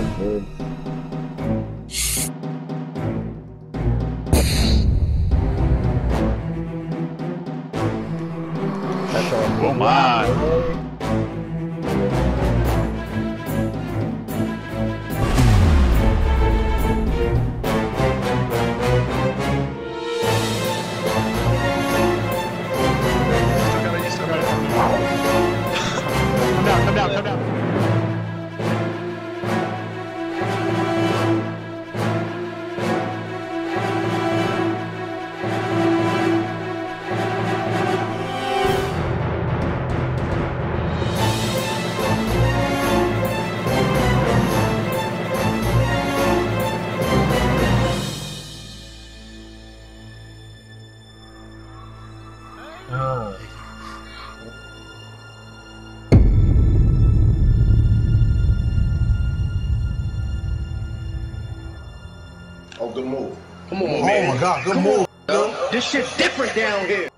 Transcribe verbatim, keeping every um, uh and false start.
Oh my! Come down, come down, come down. Oh, good move. Come on, oh man. Oh my God, good Come move. On, this shit's different down here.